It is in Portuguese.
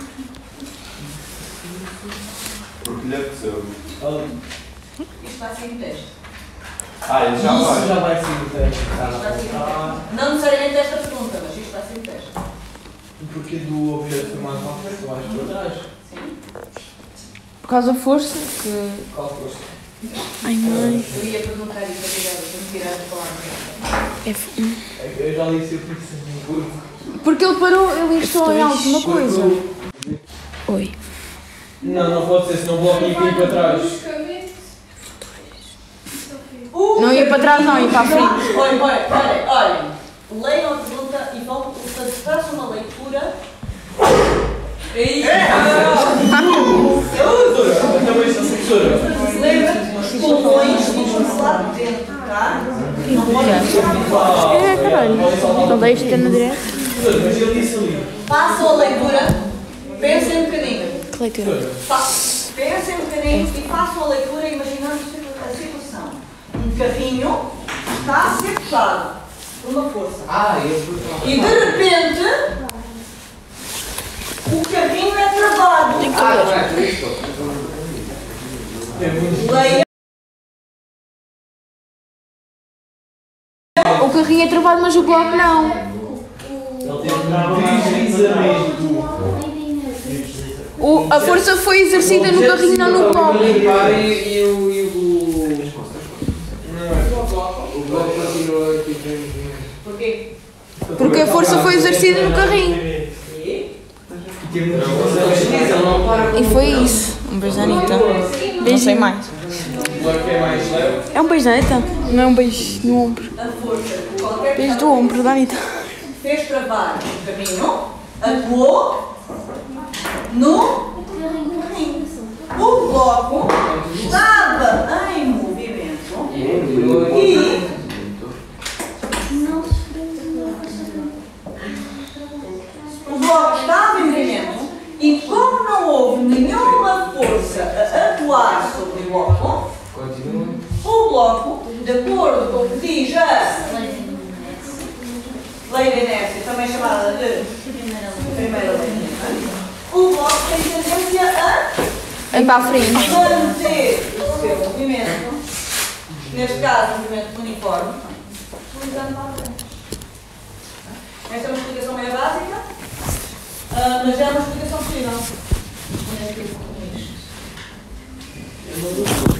Porque lhe apeteceu. Isto vai ser um teste. Ele já vai. Isso já vai ser o teste. Não necessariamente esta pergunta, mas isto vai ser um teste. E porquê do objeto mais para a frente, mais para trás? Sim. Por causa da força que... Qual força? Ai, mãe. Eu ia perguntar isso, obrigada, para me tirar de falar. Eu já li isso, eu fiz um curvo. Porque ele parou, ele instalou em alguma coisa. Oi. Não pode ser, senão o bloco ia cair para trás. Não ia para trás, não, ia para a frente. Olhem. Leiam a pergunta e vão façam uma leitura. Também está censura. Lembra? Pulmões e vamos lá dentro, tá? Não pode. É, caralho. Não deixe de ter na direita. Mas ele disse ali. Façam a leitura, pensem um bocadinho. Que leitura? Pensem um bocadinho e façam a leitura imaginando a situação. Um carrinho está a ser puxado por uma força. E de repente o carrinho é travado. Leia. O carrinho é travado, mas o bloco não. Ele teve deslizamento. A força foi exercida no carrinho, não no bloco. E o... O bloco continua aqui. Porquê? Porque a força foi exercida no carrinho. E foi isso. Um beijo da Anitta. Não sei mais. O bloco é mais leve. É um beijo da Anitta? Não é um beijo no ombro. A força de qualquer Beijo do ombro da Anitta. fez travar o carrinho, atuou no carrinho. O bloco estava em movimento e o bloco estava em movimento e como não houve nenhuma força a atuar sobre o bloco, o bloco, de acordo com o que diz a lei da inércia, também chamada de primeira lei, o bloco tem tendência a É para a frente. manter o seu movimento, neste caso, o movimento uniforme, utilizando para a frente. Esta é uma explicação meio básica, mas é uma explicação possível.